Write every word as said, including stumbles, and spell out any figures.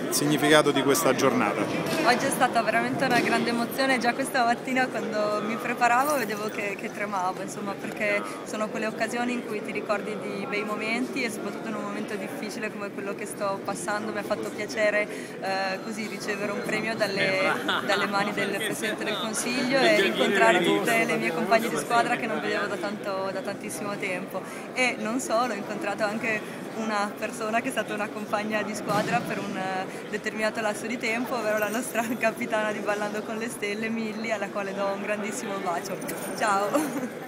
significato di questa giornata? Oggi è stata veramente una grande emozione, già questa mattina quando mi preparavo vedevo che, che tremavo, insomma, perché sono quelle occasioni in cui ti ricordi di bei momenti e soprattutto in un momento difficile come quello che sto passando mi ha fatto piacere eh, così ricevere un premio dalle, dalle mani del Presidente del Consiglio e incontrare tutte le mie compagne di squadra che non vedevo da, tanto, da tantissimo tempo. E non solo, ho incontrato anche una persona che è stata una compagna di squadra per un determinato lasso di tempo, ovvero la nostra capitana di Ballando con le Stelle, Milly, alla quale do un grandissimo bacio. Ciao!